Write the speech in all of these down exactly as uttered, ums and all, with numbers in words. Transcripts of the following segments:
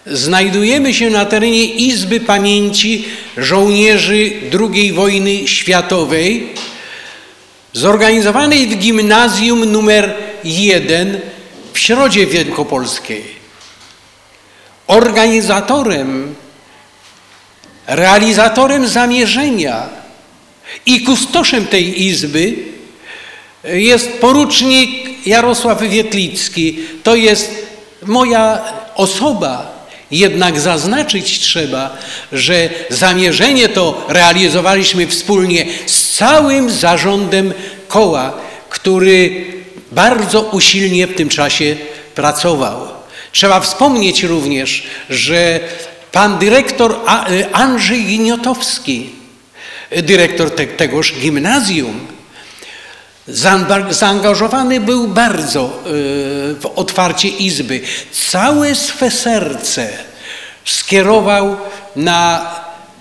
Znajdujemy się na terenie Izby Pamięci Żołnierzy drugiej Wojny Światowej, zorganizowanej w gimnazjum numer jeden w Środzie Wielkopolskiej. Organizatorem, realizatorem zamierzenia i kustoszem tej izby jest porucznik Jarosław Wietlicki. To jest moja osoba. Jednak zaznaczyć trzeba, że zamierzenie to realizowaliśmy wspólnie z całym zarządem koła, który bardzo usilnie w tym czasie pracował. Trzeba wspomnieć również, że pan dyrektor Andrzej Giniotowski, dyrektor te, tegoż gimnazjum, zaangażowany był bardzo w otwarcie izby. Całe swe serce skierował na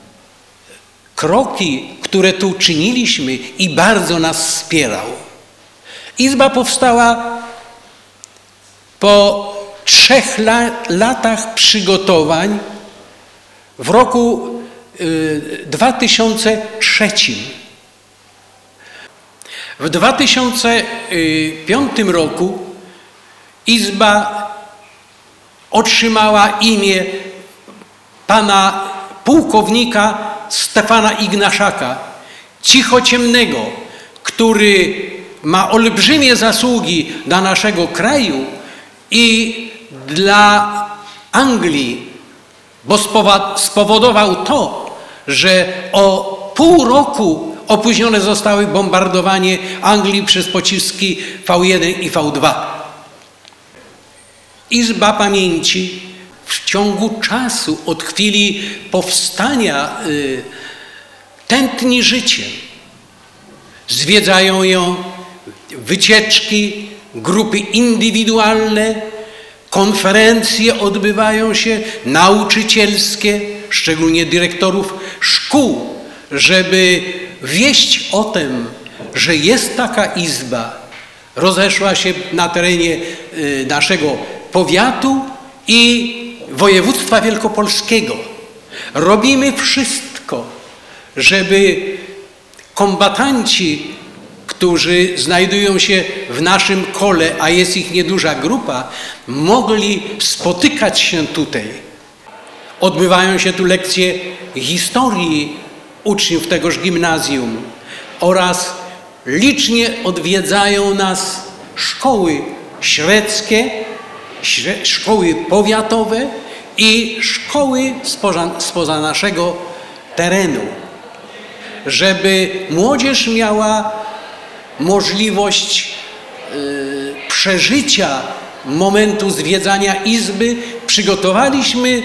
kroki, które tu czyniliśmy i bardzo nas wspierał. Izba powstała po trzech latach przygotowań w roku dwa tysiące trzecim. W dwa tysiące piątym roku Izba otrzymała imię pana pułkownika Stefana Ignaszaka, cichociemnego, który ma olbrzymie zasługi dla naszego kraju i dla Anglii, bo spowodował to, że o pół roku opóźnione zostały bombardowanie Anglii przez pociski V jeden i V dwa. Izba Pamięci w ciągu czasu od chwili powstania y, tętni życiem. Zwiedzają ją wycieczki, grupy indywidualne, konferencje odbywają się, nauczycielskie, szczególnie dyrektorów szkół, żeby wieść o tym, że jest taka izba, rozeszła się na terenie naszego powiatu i województwa wielkopolskiego. Robimy wszystko, żeby kombatanci, którzy znajdują się w naszym kole, a jest ich nieduża grupa, mogli spotykać się tutaj. Odbywają się tu lekcje historii uczniów tegoż gimnazjum oraz licznie odwiedzają nas szkoły średzkie, szkoły powiatowe i szkoły spoza, spoza naszego terenu, żeby młodzież miała możliwość y, przeżycia momentu zwiedzania izby. Przygotowaliśmy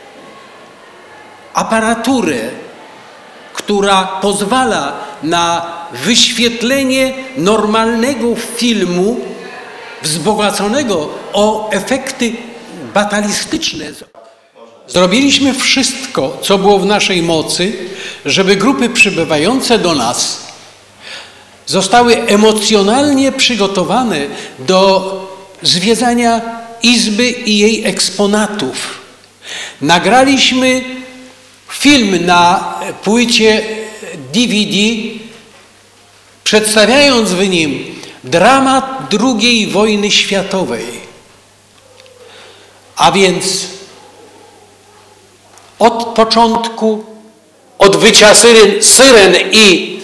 aparaturę, która pozwala na wyświetlenie normalnego filmu wzbogaconego o efekty batalistyczne. Zrobiliśmy wszystko, co było w naszej mocy, żeby grupy przybywające do nas zostały emocjonalnie przygotowane do zwiedzania izby i jej eksponatów. Nagraliśmy film na płycie D V D, przedstawiając w nim dramat drugiej wojny światowej. A więc od początku, od wycia syren, syren i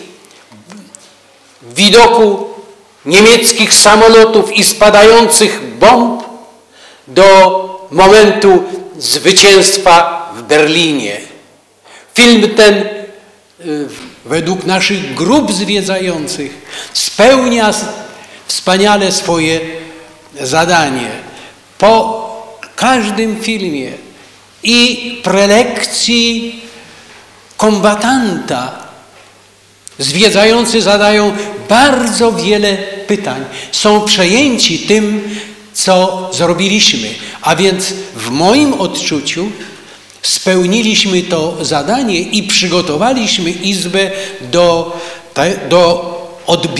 widoku niemieckich samolotów i spadających bomb do momentu zwycięstwa w Berlinie. Film ten według naszych grup zwiedzających spełnia wspaniale swoje zadanie. Po każdym filmie i prelekcji kombatanta zwiedzający zadają bardzo wiele pytań. Są przejęci tym, co zrobiliśmy. A więc w moim odczuciu spełniliśmy to zadanie i przygotowaliśmy izbę do, do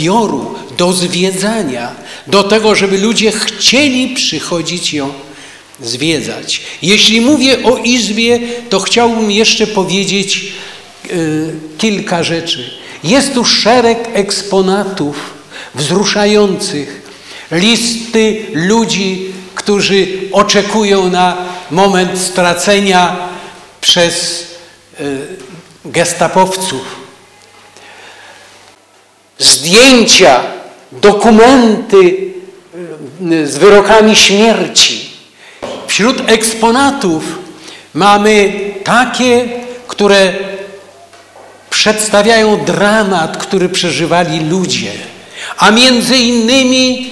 odbioru, do zwiedzania, do tego, żeby ludzie chcieli przychodzić ją zwiedzać. Jeśli mówię o izbie, to chciałbym jeszcze powiedzieć y, kilka rzeczy. Jest tu szereg eksponatów wzruszających, listy ludzi, którzy oczekują na moment stracenia przez y, gestapowców. Zdjęcia, dokumenty z wyrokami śmierci. Wśród eksponatów mamy takie, które przedstawiają dramat, który przeżywali ludzie, a między innymi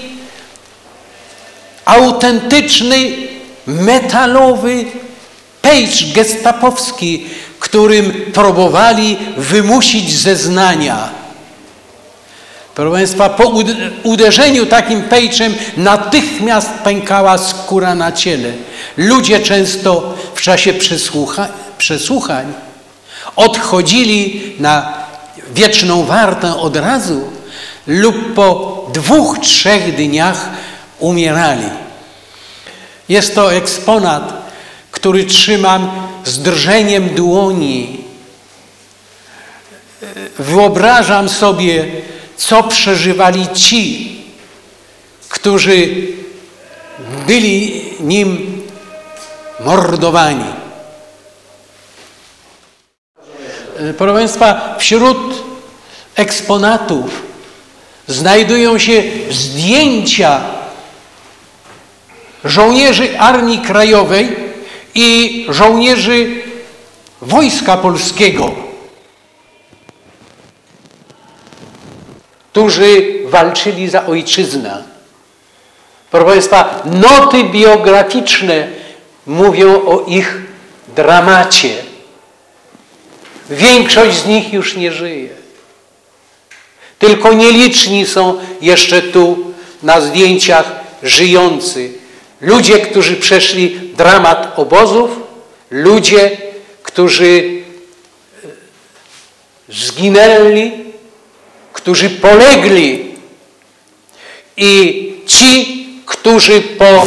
autentyczny, metalowy pejcz gestapowski, którym próbowali wymusić zeznania. Proszę Państwa, po uderzeniu takim pejczem natychmiast pękała skóra na ciele. Ludzie często w czasie przesłucha przesłuchań odchodzili na wieczną wartę od razu lub po dwóch, trzech dniach umierali. Jest to eksponat, który trzymam z drżeniem dłoni. Wyobrażam sobie, co przeżywali ci, którzy byli nim mordowani. Proszę Państwa, wśród eksponatów znajdują się zdjęcia żołnierzy Armii Krajowej i żołnierzy Wojska Polskiego, którzy walczyli za ojczyznę. Proszę Państwa, noty biograficzne mówią o ich dramacie. Większość z nich już nie żyje. Tylko nieliczni są jeszcze tu na zdjęciach żyjący. Ludzie, którzy przeszli dramat obozów, ludzie, którzy zginęli, którzy polegli i ci, którzy po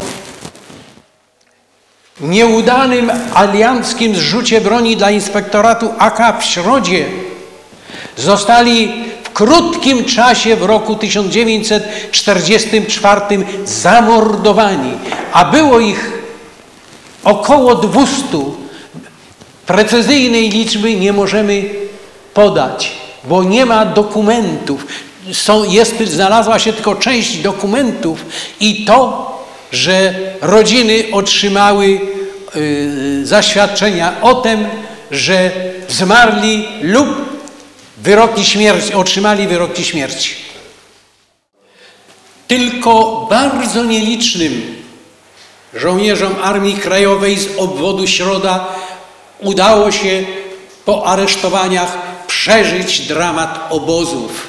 nieudanym alianckim zrzucie broni dla inspektoratu A K w Środzie zostali w krótkim czasie w roku tysiąc dziewięćset czterdziestym czwartym zamordowani, a było ich około dwustu. Precyzyjnej liczby nie możemy podać, bo nie ma dokumentów. Są, jest, znalazła się tylko część dokumentów i to, że rodziny otrzymały y, zaświadczenia o tym, że zmarli lub wyroki śmierci, otrzymali wyroki śmierci. Tylko bardzo nielicznym żołnierzom Armii Krajowej z obwodu Środa udało się po aresztowaniach przeżyć dramat obozów.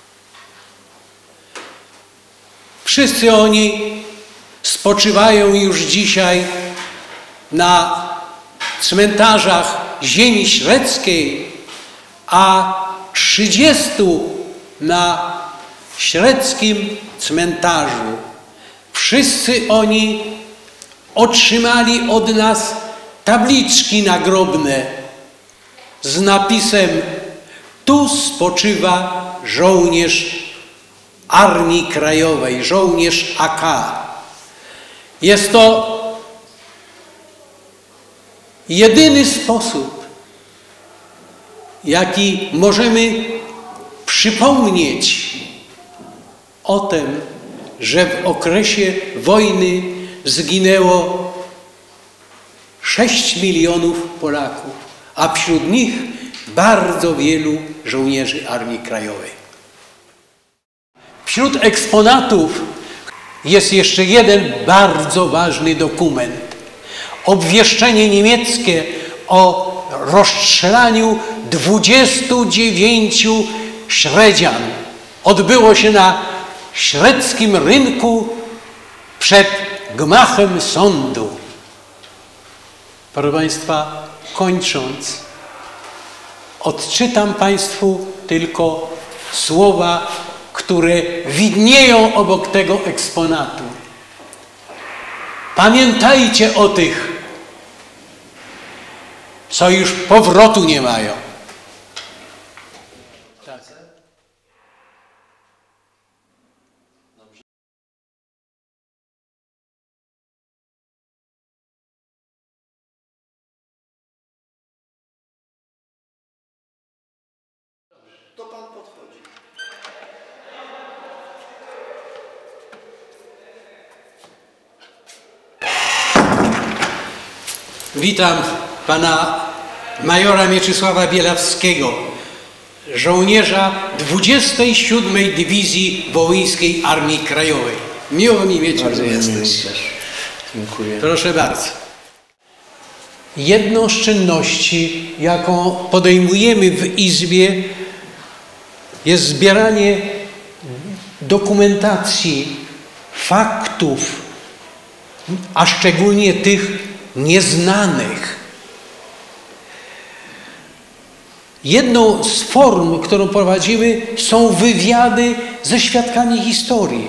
Wszyscy oni spoczywają już dzisiaj na cmentarzach ziemi średzkiej, a trzydziestu na średzkim cmentarzu. Wszyscy oni otrzymali od nas tabliczki nagrobne z napisem: tu spoczywa żołnierz Armii Krajowej, żołnierz A K. Jest to jedyny sposób, jaki możemy przypomnieć o tym, że w okresie wojny zginęło sześć milionów Polaków, a wśród nich bardzo wielu żołnierzy Armii Krajowej. Wśród eksponatów jest jeszcze jeden bardzo ważny dokument. Obwieszczenie niemieckie o rozstrzelaniu dwudziestu dziewięciu średzian odbyło się na średzkim rynku przed gmachem sądu. Proszę Państwa, kończąc, odczytam Państwu tylko słowa, które widnieją obok tego eksponatu. Pamiętajcie o tych, co już powrotu nie mają. To pan podchodzi. Witam pana majora Mieczysława Bielawskiego, żołnierza dwudziestej siódmej Dywizji Wołyńskiej Armii Krajowej. Miło mi mieć, że jesteś. Dziękuję. Proszę bardzo. Jedną z czynności, jaką podejmujemy w Izbie, jest zbieranie dokumentacji, faktów, a szczególnie tych nieznanych. Jedną z form, którą prowadzimy, są wywiady ze świadkami historii,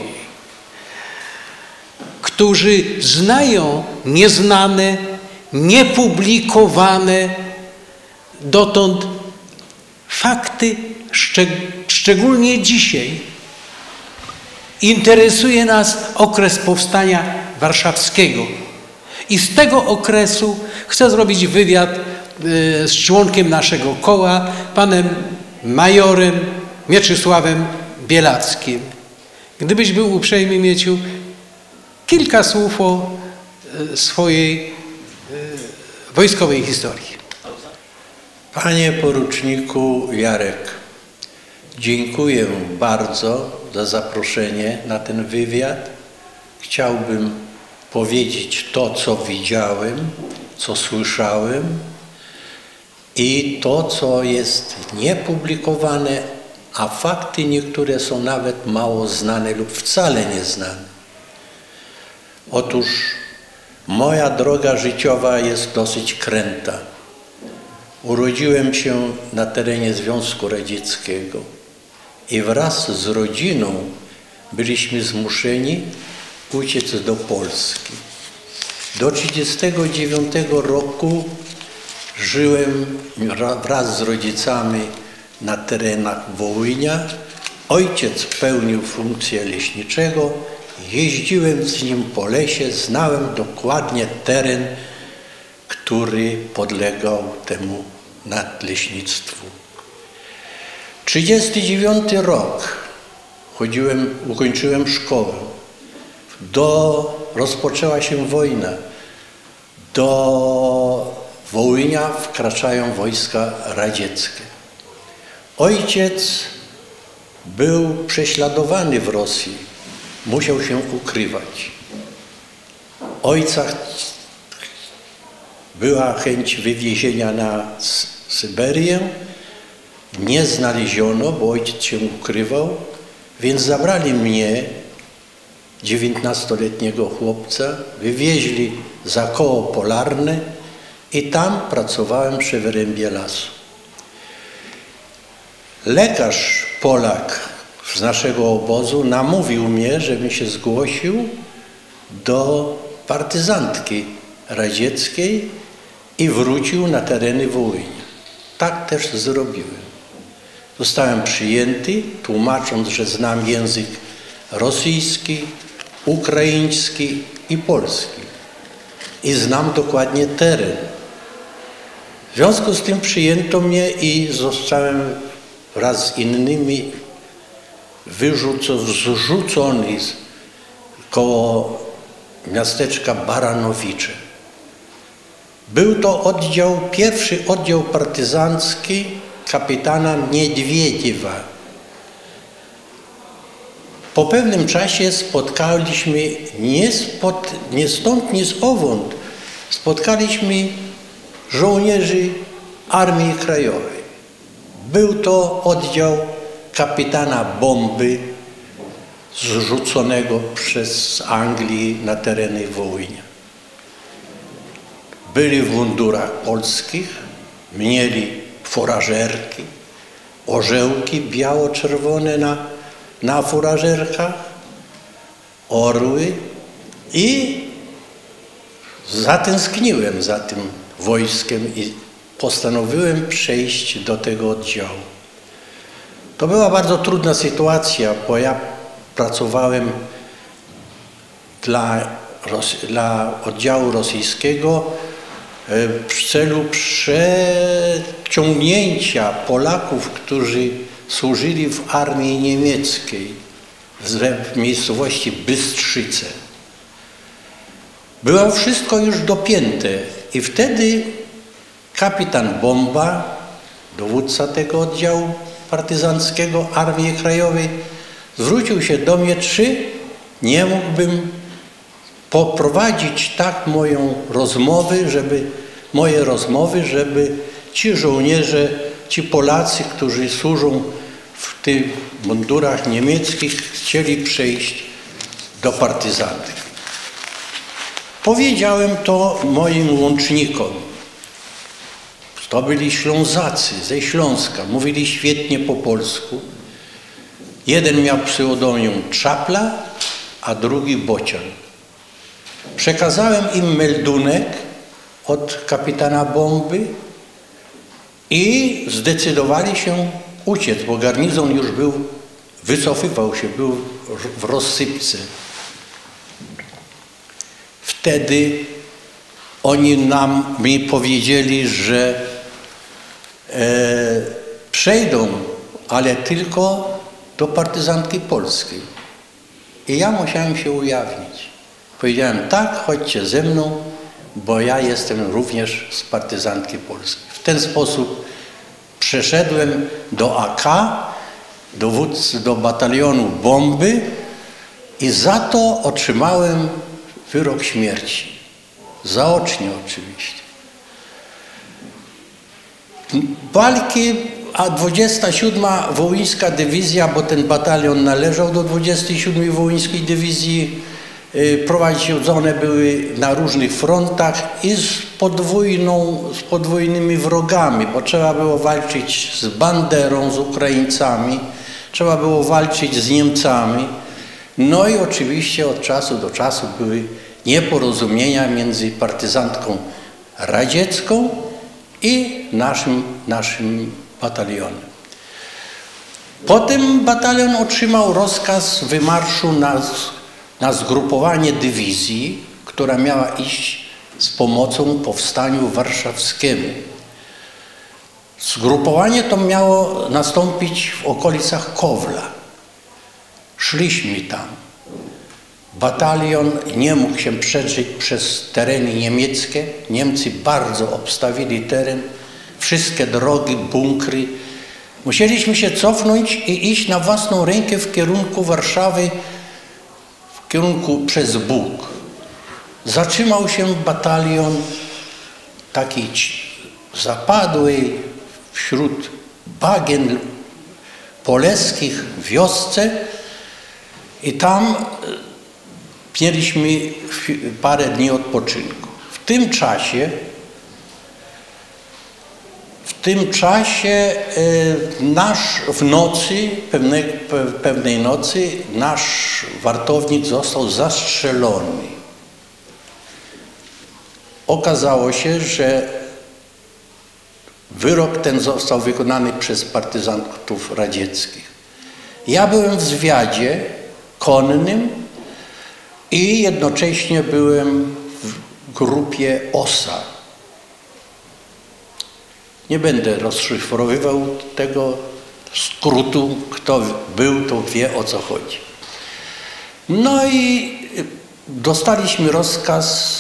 którzy znają nieznane, niepublikowane dotąd fakty, szczeg szczególnie dzisiaj. Interesuje nas okres powstania warszawskiego. I z tego okresu chcę zrobić wywiad z członkiem naszego koła, panem majorem Mieczysławem Bielawskim. Gdybyś był uprzejmy, Mieciu, kilka słów o swojej wojskowej historii. Panie poruczniku Jarek, dziękuję bardzo za zaproszenie na ten wywiad. Chciałbym powiedzieć to, co widziałem, co słyszałem i to, co jest niepublikowane, a fakty niektóre są nawet mało znane lub wcale nieznane. Otóż moja droga życiowa jest dosyć kręta. Urodziłem się na terenie Związku Radzieckiego i wraz z rodziną byliśmy zmuszeni uciec do Polski. Do tysiąc dziewięćset trzydziestego dziewiątego roku żyłem wraz z rodzicami na terenach Wołynia. Ojciec pełnił funkcję leśniczego. Jeździłem z nim po lesie, znałem dokładnie teren, który podlegał temu nadleśnictwu. trzydziesty dziewiąty rok. Chodziłem, ukończyłem szkołę. Do, rozpoczęła się wojna. Do Wołynia wkraczają wojska radzieckie. Ojciec był prześladowany w Rosji. Musiał się ukrywać. Ojca była chęć wywiezienia na Syberię. Nie znaleziono, bo ojciec się ukrywał, więc zabrali mnie, dziewiętnastoletniego chłopca, wywieźli za koło polarne i tam pracowałem przy wyrębie lasu. Lekarz Polak z naszego obozu namówił mnie, żebym się zgłosił do partyzantki radzieckiej i wrócił na tereny Wołynia. Tak też zrobiłem. Zostałem przyjęty, tłumacząc, że znam język rosyjski, ukraiński i polski i znam dokładnie teren. W związku z tym przyjęto mnie i zostałem wraz z innymi zrzucony koło miasteczka Baranowicze. Był to oddział, pierwszy oddział partyzancki kapitana Niedwiediewa. Po pewnym czasie spotkaliśmy, nie, spod, nie stąd, nie zowąd, spotkaliśmy żołnierzy Armii Krajowej. Był to oddział kapitana Bomby zrzuconego przez Anglii na tereny Wołynia. Byli w mundurach polskich, mieli furażerki, orzełki biało-czerwone na, na furażerkach, orły i zatęskniłem za tym wojskiem i postanowiłem przejść do tego oddziału. To była bardzo trudna sytuacja, bo ja pracowałem dla, dla oddziału rosyjskiego w celu przeciągnięcia Polaków, którzy służyli w armii niemieckiej w miejscowości Bystrzyce. Było wszystko już dopięte i wtedy kapitan Bomba, dowódca tego oddziału partyzanckiego Armii Krajowej, zwrócił się do mnie, czy nie mógłbym poprowadzić tak moją rozmowy, żeby, moje rozmowy, żeby ci żołnierze, ci Polacy, którzy służą w tych mundurach niemieckich, chcieli przejść do partyzantów. Powiedziałem to moim łącznikom. To byli Ślązacy ze Śląska, mówili świetnie po polsku. Jeden miał pseudonim Czapla, a drugi Bocian. Przekazałem im meldunek od kapitana Bomby i zdecydowali się uciec, bo garnizon już był, wycofywał się, był w rozsypce. Wtedy oni nam mi powiedzieli, że e, przejdą, ale tylko do partyzantki polskiej. I ja musiałem się ujawnić. Powiedziałem, tak, chodźcie ze mną, bo ja jestem również z partyzantki polskiej. W ten sposób przeszedłem do A K, dowódcy do batalionu Bomby i za to otrzymałem wyrok śmierci. Zaocznie oczywiście. Walki, a dwudziesta siódma Wołyńska Dywizja, bo ten batalion należał do dwudziestej siódmej Wołyńskiej Dywizji, prowadzone były na różnych frontach i z, podwójną, z podwójnymi wrogami, bo trzeba było walczyć z Banderą, z Ukraińcami, trzeba było walczyć z Niemcami. No i oczywiście od czasu do czasu były nieporozumienia między partyzantką radziecką i naszym, naszym batalionem. Potem batalion otrzymał rozkaz wymarszu na, na zgrupowanie dywizji, która miała iść z pomocą powstaniu warszawskiemu. Zgrupowanie to miało nastąpić w okolicach Kowla. Szliśmy tam. Batalion nie mógł się przedrzeć przez tereny niemieckie. Niemcy bardzo obstawili teren, wszystkie drogi, bunkry. Musieliśmy się cofnąć i iść na własną rękę w kierunku Warszawy, w kierunku przez Bóg. Zatrzymał się batalion taki zapadły wśród bagien poleskich w wiosce i tam mieliśmy parę dni odpoczynku. W tym czasie, w tym czasie nasz w nocy, pewnej, pewnej nocy, nasz wartownik został zastrzelony. Okazało się, że wyrok ten został wykonany przez partyzantów radzieckich. Ja byłem w zwiadzie konnym i jednocześnie byłem w grupie O S A. Nie będę rozszyfrowywał tego skrótu. Kto był, to wie, o co chodzi. No i dostaliśmy rozkaz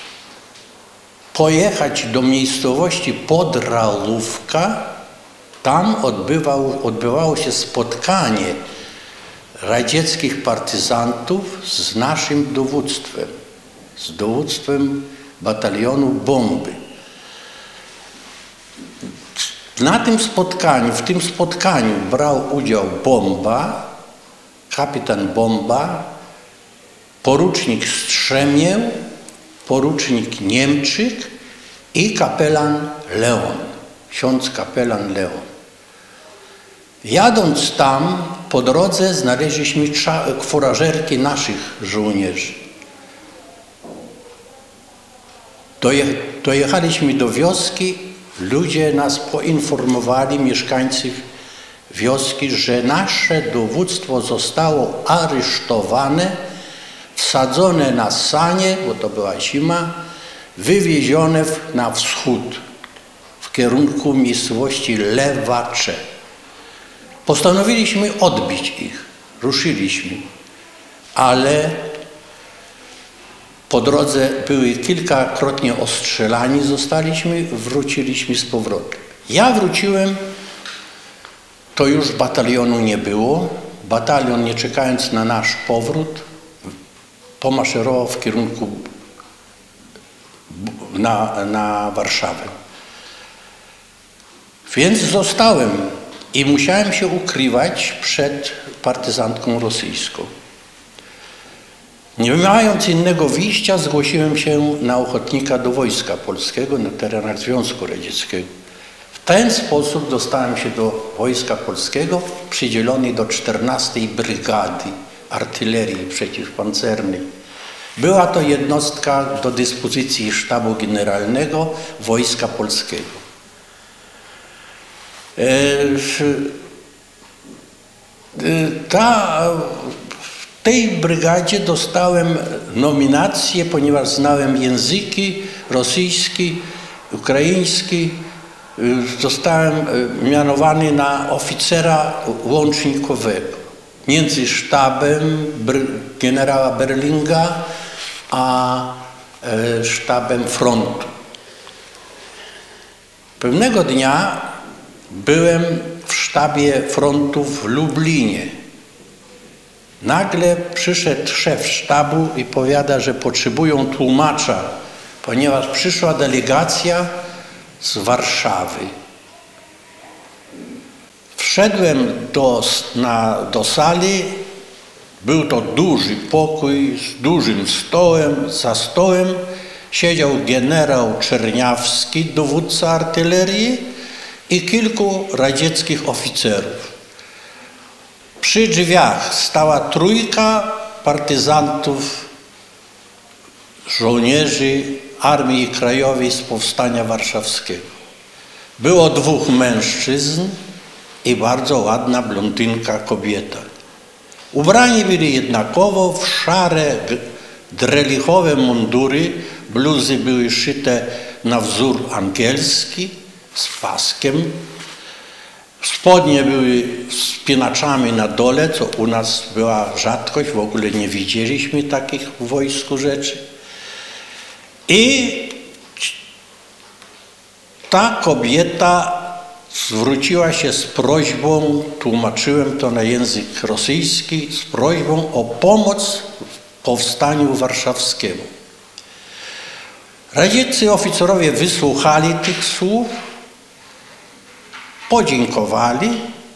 pojechać do miejscowości Podralówka. Tam odbywał, odbywało się spotkanie radzieckich partyzantów z naszym dowództwem, z dowództwem batalionu Bomby. Na tym spotkaniu, w tym spotkaniu brał udział Bomba, kapitan Bomba, porucznik Strzemieł, porucznik Niemczyk i kapelan Leon, ksiądz kapelan Leon. Jadąc tam, po drodze znaleźliśmy furażerki naszych żołnierzy. Doje, dojechaliśmy do wioski, ludzie nas poinformowali, mieszkańcy wioski, że nasze dowództwo zostało aresztowane, wsadzone na sanie, bo to była zima, wywiezione na wschód, w kierunku miejscowości Lewacze. Postanowiliśmy odbić ich, ruszyliśmy, ale po drodze były kilkakrotnie ostrzelani, zostaliśmy, wróciliśmy z powrotem. Ja wróciłem, to już batalionu nie było. Batalion, nie czekając na nasz powrót, pomaszerował w kierunku na, na Warszawę. Więc zostałem i musiałem się ukrywać przed partyzantką rosyjską. Nie mając innego wyjścia, zgłosiłem się na ochotnika do Wojska Polskiego na terenach Związku Radzieckiego. W ten sposób dostałem się do Wojska Polskiego, przydzielony do czternastej Brygady Artylerii Przeciwpancernej. Była to jednostka do dyspozycji Sztabu Generalnego Wojska Polskiego. Ta, w tej brygadzie dostałem nominację, ponieważ znałem języki rosyjski, ukraiński. Zostałem mianowany na oficera łącznikowego między sztabem generała Berlinga a sztabem frontu. Pewnego dnia byłem w sztabie frontu w Lublinie. Nagle przyszedł szef sztabu i powiada, że potrzebują tłumacza, ponieważ przyszła delegacja z Warszawy. Wszedłem do, na, do sali. Był to duży pokój z dużym stołem. Za stołem siedział generał Czerniawski, dowódca artylerii, i kilku radzieckich oficerów. Przy drzwiach stała trójka partyzantów, żołnierzy Armii Krajowej z Powstania Warszawskiego. Było dwóch mężczyzn i bardzo ładna blondynka kobieta. Ubrani byli jednakowo w szare, drelichowe mundury, bluzy były szyte na wzór angielski, z paskiem. Spodnie były spinaczami na dole, co u nas była rzadkość, w ogóle nie widzieliśmy takich w wojsku rzeczy. I ta kobieta zwróciła się z prośbą, tłumaczyłem to na język rosyjski, z prośbą o pomoc w powstaniu warszawskiemu. Radzieccy oficerowie wysłuchali tych słów, podziękowali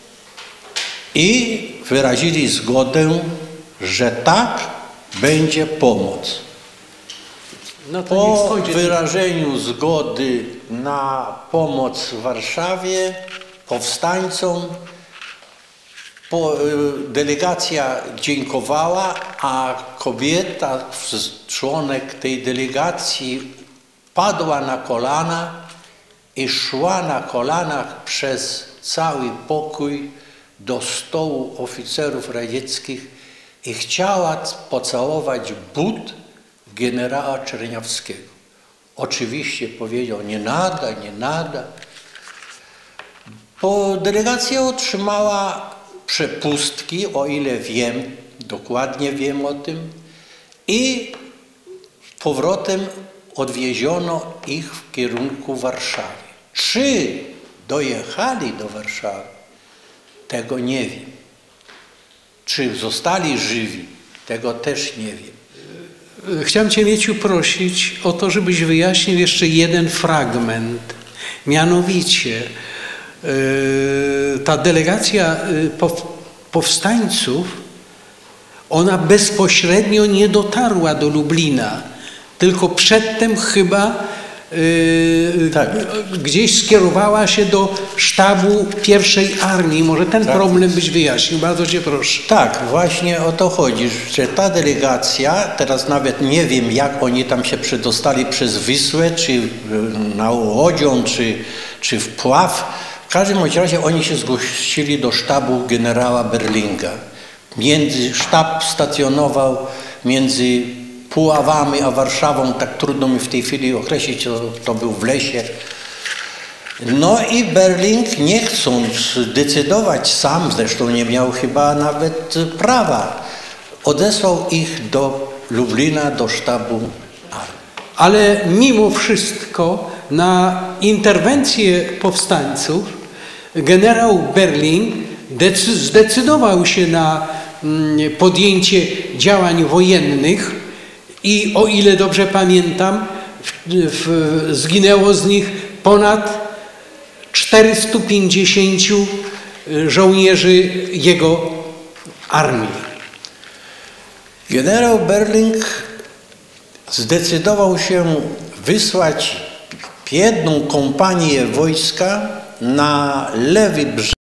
i wyrazili zgodę, że tak będzie pomoc. No to po wyrażeniu zgody na pomoc w Warszawie powstańcom, po, delegacja dziękowała, a kobieta, członek tej delegacji, padła na kolana i szła na kolanach przez cały pokój do stołu oficerów radzieckich i chciała pocałować but generała Czerniawskiego. Oczywiście powiedział: nie nada, nie nada. Bo delegacja otrzymała przepustki, o ile wiem, dokładnie wiem o tym, i powrotem odwieziono ich w kierunku Warszawy. Czy dojechali do Warszawy? Tego nie wiem. Czy zostali żywi? Tego też nie wiem. Chciałem Cię, Mieciu, prosić o to, żebyś wyjaśnił jeszcze jeden fragment. Mianowicie ta delegacja powstańców, ona bezpośrednio nie dotarła do Lublina, tylko przedtem chyba yy, Tak. gdzieś skierowała się do sztabu pierwszej armii. Może ten Tak. problem byś wyjaśnił. Bardzo cię proszę. Tak, właśnie o to chodzi, że ta delegacja, teraz nawet nie wiem, jak oni tam się przedostali przez Wisłę, czy na łodzią, czy, czy wpław. W każdym bądź razie oni się zgłosili do sztabu generała Berlinga. Między, sztab stacjonował między Puławami a Warszawą, tak trudno mi w tej chwili określić, to, to był w lesie. No i Berling, nie chcąc decydować sam, zresztą nie miał chyba nawet prawa, odesłał ich do Lublina, do sztabu armii. Ale mimo wszystko na interwencję powstańców generał Berling decy- zdecydował się na mm, podjęcie działań wojennych i o ile dobrze pamiętam, w, w, zginęło z nich ponad czterystu pięćdziesięciu żołnierzy jego armii. Generał Berling zdecydował się wysłać jedną kompanię wojska na lewy brzeg